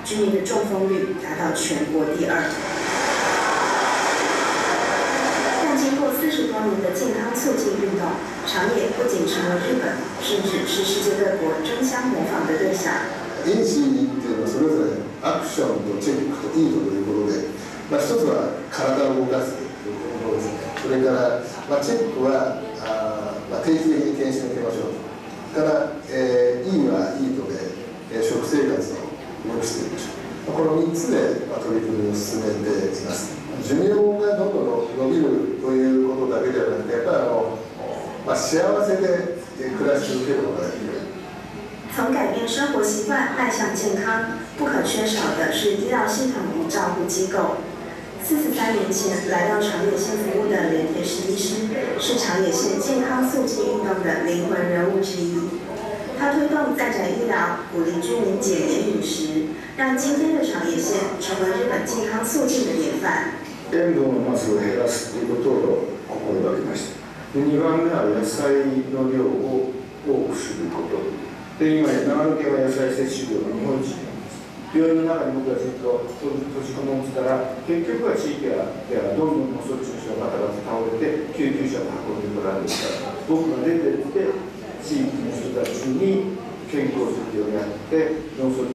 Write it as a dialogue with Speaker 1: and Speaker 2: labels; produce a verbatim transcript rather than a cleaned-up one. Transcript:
Speaker 1: 居民的中风率达到全国第二。但经过四十多年的健康促进运动，长野不仅成为日本，甚至是世界各国争相模仿的对象。
Speaker 2: A、C、D っていうのはそれぞれアクションとチェックといいということで、まあ、一つは体を動かすということですね。それから、まあ、チェックはあ、まあ、定期的に検診を受けましょう。から、えー、E は E とで、えー、食生活を良くしていきましょう。このみっつで、まあ、取り組みを進めています。寿命がどんどん伸びるということだけではなくて、やっぱりあの、まあ、幸せで暮らし続けることができる。
Speaker 1: 从改变生活习惯迈向健康，不可缺少的是医疗系统与照护机构。四十三年前来到长野县服务的连田实医师，是长野县健康促进运动的灵魂人物之一。他推动在宅医疗，鼓励居民减盐饮食，让今天的长野县成为日本健康促进的典范。
Speaker 3: 塩分をまず減らすということを心がけました。にばんめは野菜の量を多くすること。で今、長野県は野菜摂取量が日本一なんです。病院の中に僕がずっと閉じこもってたら、結局は地域ではどんどんそっちの人がバタバタ倒れて、救急車が運んでこられるから、僕が出てって、地域の人たちに健康づくりをやって、脳卒